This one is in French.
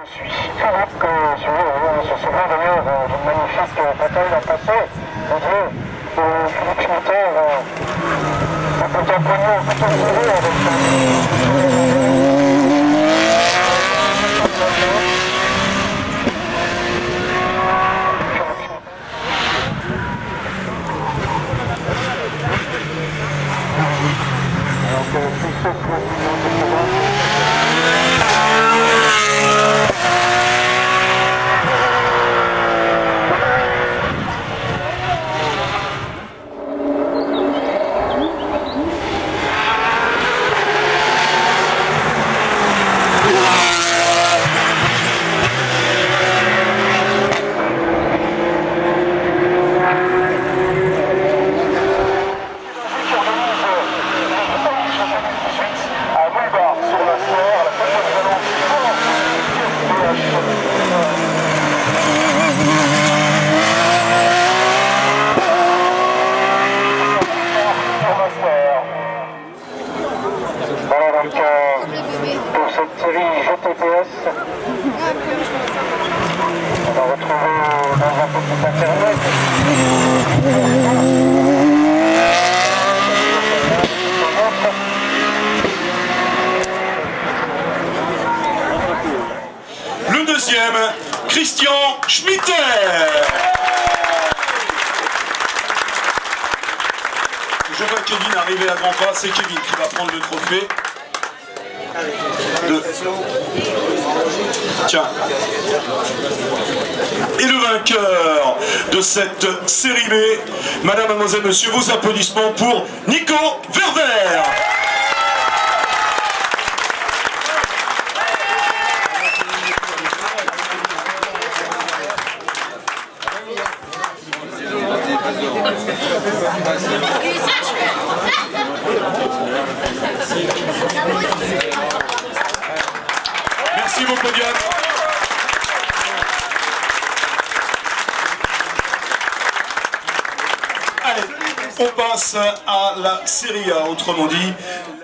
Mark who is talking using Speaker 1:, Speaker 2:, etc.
Speaker 1: suis Philippe, je se souviens d'ailleurs d'une magnifique bataille l'an passé, où Philippe Schmitter a peut un pognon tout tiré avec pour cette série GTTS, on va retrouver dans un petit internet
Speaker 2: le deuxième, Christian Schmitter. Je vois Kevin arriver à grands pas, c'est Kevin qui va prendre le trophée. Tiens. Et le vainqueur de cette série B, madame, mademoiselle, monsieur, vos applaudissements pour Nico Verver. Merci mon podium. Allez, on passe à la série A, autrement dit